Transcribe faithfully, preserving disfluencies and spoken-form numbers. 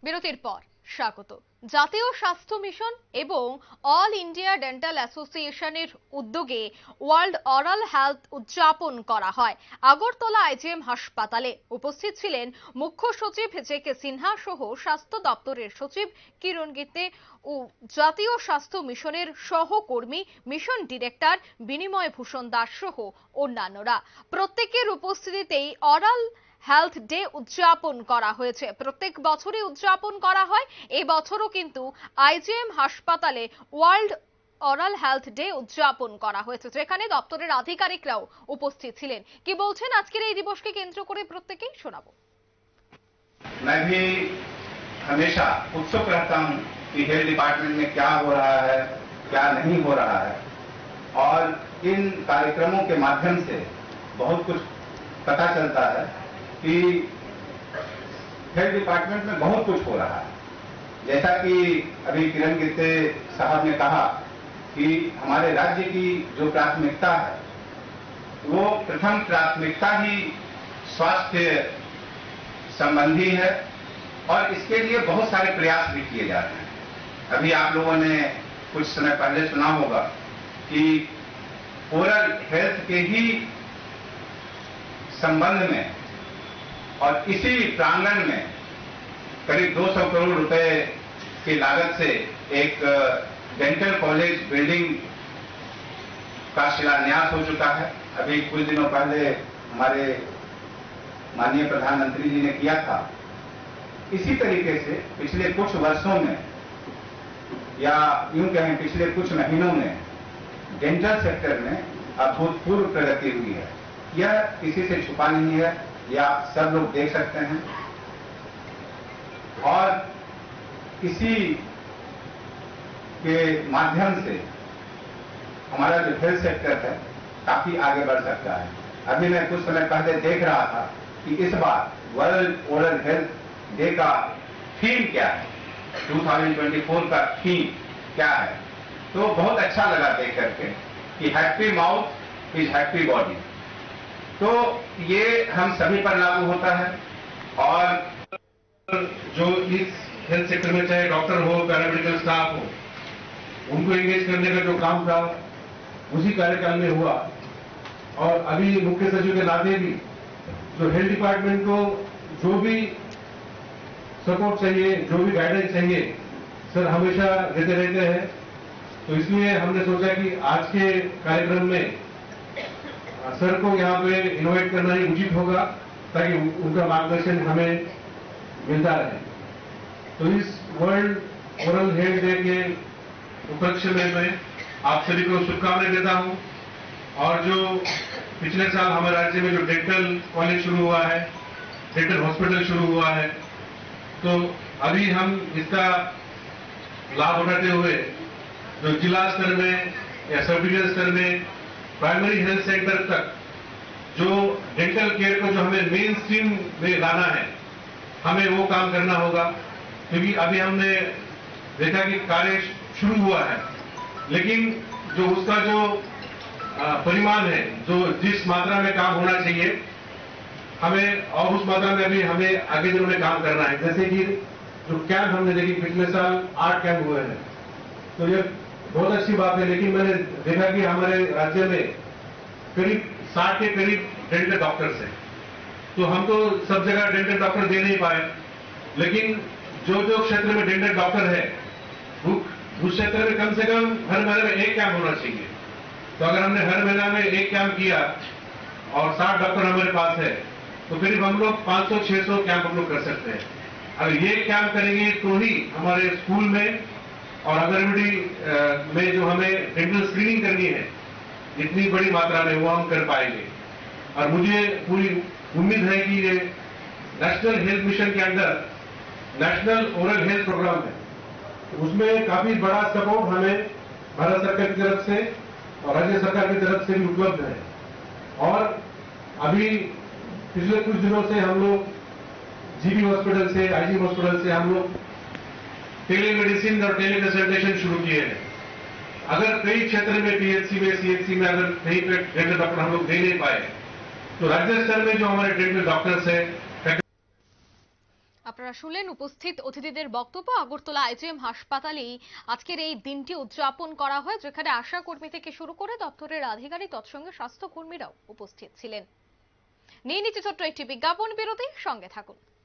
বিরতির পর স্বাগত। জাতীয় স্বাস্থ্য মিশন এবং অল ইন্ডিয়া ডেন্টাল অ্যাসোসিয়েশনের উদ্যোগে ওয়ার্ল্ড অরাল হেলথ উদযাপন করা হয় আগরতলা আইজিএম হাসপাতালে। উপস্থিত ছিলেন মুখ্য সচিব জে কে সিনহা সহ স্বাস্থ্য দপ্তরের সচিব কিরণ গিত্তে ও জাতীয় স্বাস্থ্য মিশনের সহকর্মী মিশন ডিরেক্টর বিনিময় ভূষণ দাস সহ অন্যান্যরা। প্রত্যেকের উপস্থিতিতেই অরাল হেলথ ডে উদযাপন করা হয়েছে। প্রত্যেক বছরই উদযাপন করা হয়, এই বছরও কিন্তু আইজিএম হাসপাতালে ওয়ার্ল্ড অরাল হেলথ ডে উদযাপন করা হয়েছে, যেখানে দপ্তরের আধিকারিকরাও উপস্থিত ছিলেন। কি বলছেন আজকের এই দিবসকে কেন্দ্র করে প্রত্যেকেই শোনাবো। मैं भी हमेशा उत्सुक रहता हूं कि हेल्थ डिपार्टमेंट में क्या हो रहा है, क्या नहीं हो रहा है, और इन कार्यक्रमों के माध्यम से बहुत कुछ पता चलता है कि हेल्थ डिपार्टमेंट में बहुत कुछ हो रहा है। जैसा कि अभी किरण गित्ते साहब ने कहा कि हमारे राज्य की जो प्राथमिकता है वो प्रथम प्राथमिकता ही स्वास्थ्य संबंधी है, और इसके लिए बहुत सारे प्रयास भी किए जा रहे हैं। अभी आप लोगों ने कुछ समय पहले सुना होगा कि ओरल हेल्थ के ही संबंध में और इसी प्रांगण में करीब दो सौ करोड़ रुपए की लागत से एक डेंटल कॉलेज बिल्डिंग का शिलान्यास हो चुका है। अभी कुछ दिनों पहले हमारे माननीय प्रधानमंत्री जी ने किया था। इसी तरीके से पिछले कुछ वर्षों में, या यूं कहें पिछले कुछ महीनों में, डेंटल सेक्टर में अभूतपूर्व प्रगति हुई है। यह किसी से छुपा नहीं है, यह आप सब लोग देख सकते हैं। और इसी के माध्यम से हमारा जो हेल्थ सेक्टर है काफी आगे बढ़ सकता है। अभी मैं कुछ समय पहले देख रहा था कि इस बार वर्ल्ड ओरल हेल्थ डे का थीम क्या है, दो हज़ार चौबीस का थीम क्या है। तो बहुत अच्छा लगा देख करके कि happy mouth is happy body. तो ये हम सभी पर लागू होता है, और जो इस हेल्थ सेक्टर में चाहे डॉक्टर हो, पैरामेडिकल स्टाफ हो, उनको एंगेज करने का जो काम था उसी कार्यकाल में हुआ। और अभी मुख्य सचिव के नाते भी जो हेल्थ डिपार्टमेंट को जो भी सपोर्ट चाहिए, जो भी गाइडेंस चाहिए, सर हमेशा देते रहते हैं। तो इसलिए हमने सोचा कि आज के कार्यक्रम में सर को यहाँ पे इनवाइट करना ही उचित होगा, ताकि उनका मार्गदर्शन हमें मिलता रहे। तो इस वर्ल्ड ओरल हेल्थ डे के उपलक्ष्य में मैं आप सभी को शुभकामनाएं देता हूं। और जो पिछले साल हमारे राज्य में जो डेंटल कॉलेज शुरू हुआ है, डेंटल हॉस्पिटल शुरू हुआ है, तो अभी हम इसका लाभ उठाते हुए जो जिला स्तर में या सब डिवीजन स्तर में प्राइमरी हेल्थ सेंटर तक जो डेंटल केयर को जो हमें मेन स्ट्रीम में लाना है, हमें वो काम करना होगा। क्योंकि अभी हमने देखा कि कार्य शुरू हुआ है, लेकिन जो उसका जो परिमाण है, जो जिस मात्रा में काम होना चाहिए, हमें और उस मात्रा में अभी हमें आगे दिनों में काम करना है। जैसे कि जो कैंप हमने देखी, पिछले साल आठ कैंप हुए हैं, तो ये बहुत अच्छी बात है। लेकिन मैंने देखा कि हमारे राज्य में करीब साठ के करीब डेंटल डॉक्टर्स हैं। तो हम तो सब जगह डेंटल डॉक्टर दे नहीं पाए, लेकिन जो जो क्षेत्र में डेंटल डॉक्टर है उस क्षेत्र में कम से कम हर महीने में एक कैंप होना चाहिए। तो अगर हमने हर महीना में एक कैंप किया और साठ डॉक्टर हमारे पास है, तो करीब हम लोग पाँच सौ छह सौ कैंप हम लोग कर सकते हैं। अगर ये कैंप करेंगे तो ही हमारे स्कूल में और अंगनवाड़ी में जो हमें डेंटल स्क्रीनिंग करनी है इतनी बड़ी मात्रा में, वो हम कर पाएंगे। और मुझे पूरी उम्मीद है कि ये नेशनल हेल्थ मिशन के अंदर नेशनल ओरल हेल्थ प्रोग्राम है, उसमें काफी बड़ा सपोर्ट हमें भारत सरकार की तरफ से और राज्य सरकार की तरफ से भी उपलब्ध है। और अभी पिछले कुछ दिनों से हम लोग जीबी हॉस्पिटल से, आईजी हॉस्पिटल से हम लोग टेलीमेडिसिन और टेलीकंसल्टेशन शुरू किए हैं। अगर कई क्षेत्र में पीएचसी में, सीएचसी में अगर कहीं पे डेंटल डॉक्टर हम लोग दे नहीं पाए, तो राज्य स्तर में जो हमारे डेंटल डॉक्टर्स है আপনারা শুনলেন উপস্থিত অতিথিদের বক্তব্য। আগরতলা আইজিএম হাসপাতালেই আজকের এই দিনটি উদযাপন করা হয়, যেখানে আশা কর্মী থেকে শুরু করে দপ্তরের আধিকারিক তৎসঙ্গে স্বাস্থ্য কর্মীরাও উপস্থিত ছিলেন। নিয়ে নিচ্ছে ছোট্ট একটি বিজ্ঞাপন বিরতি, সঙ্গে থাকুন।